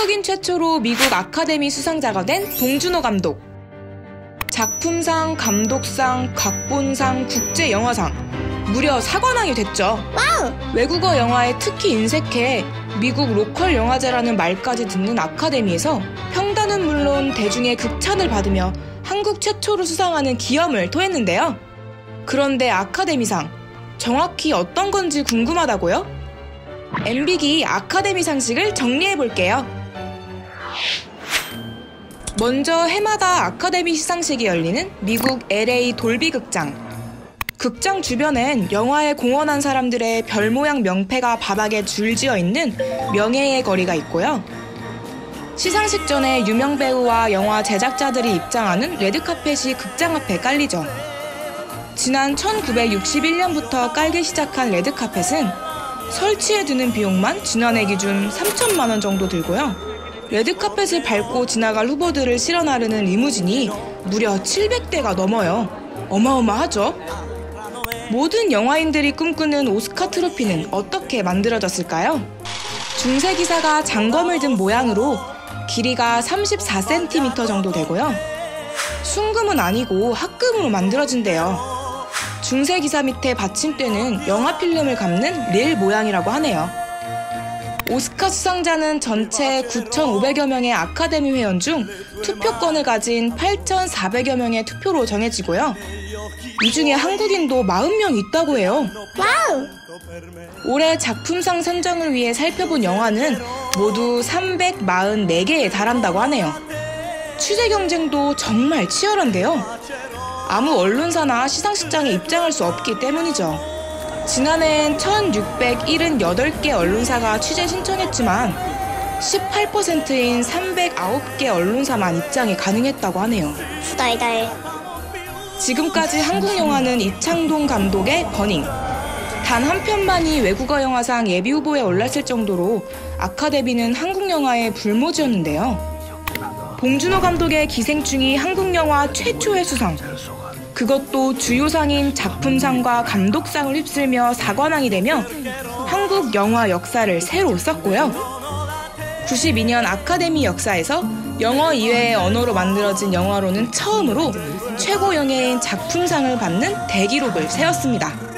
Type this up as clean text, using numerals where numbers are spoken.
한국인 최초로 미국 아카데미 수상자가 된 봉준호 감독. 작품상, 감독상, 각본상, 국제영화상 무려 4관왕이 됐죠. 와우! 외국어 영화에 특히 인색해 미국 로컬 영화제라는 말까지 듣는 아카데미에서 평단은 물론 대중의 극찬을 받으며 한국 최초로 수상하는 기염을 토했는데요. 그런데 아카데미상, 정확히 어떤 건지 궁금하다고요? MB기 아카데미 상식을 정리해볼게요. 먼저 해마다 아카데미 시상식이 열리는 미국 LA 돌비 극장. 극장 주변엔 영화에 공헌한 사람들의 별 모양 명패가 바닥에 줄지어 있는 명예의 거리가 있고요. 시상식 전에 유명 배우와 영화 제작자들이 입장하는 레드카펫이 극장 앞에 깔리죠. 지난 1961년부터 깔기 시작한 레드카펫은 설치에 드는 비용만 지난해 기준 3천만 원 정도 들고요. 레드카펫을 밟고 지나갈 후보들을 실어 나르는 리무진이 무려 700대가 넘어요. 어마어마하죠? 모든 영화인들이 꿈꾸는 오스카 트로피는 어떻게 만들어졌을까요? 중세 기사가 장검을 든 모양으로 길이가 34cm 정도 되고요. 순금은 아니고 합금으로 만들어진대요. 중세 기사 밑에 받침대는 영화 필름을 감는 릴 모양이라고 하네요. 오스카 수상자는 전체 9,500여 명의 아카데미 회원 중 투표권을 가진 8,400여 명의 투표로 정해지고요. 이 중에 한국인도 40명 있다고 해요. 와우! 올해 작품상 선정을 위해 살펴본 영화는 모두 344개에 달한다고 하네요. 취재 경쟁도 정말 치열한데요. 아무 언론사나 시상식장에 입장할 수 없기 때문이죠. 지난해엔 1,678개 언론사가 취재 신청했지만 18%인 309개 언론사만 입장이 가능했다고 하네요. 후달달. 지금까지 한국 영화는 이창동 감독의 버닝, 단 한 편만이 외국어 영화상 예비 후보에 올랐을 정도로 아카데미는 한국 영화의 불모지였는데요. 봉준호 감독의 기생충이 한국 영화 최초의 수상, 그것도 주요상인 작품상과 감독상을 휩쓸며 4관왕이 되며 한국 영화 역사를 새로 썼고요. 92년 아카데미 역사에서 영어 이외의 언어로 만들어진 영화로는 처음으로 최고 영예인 작품상을 받는 대기록을 세웠습니다.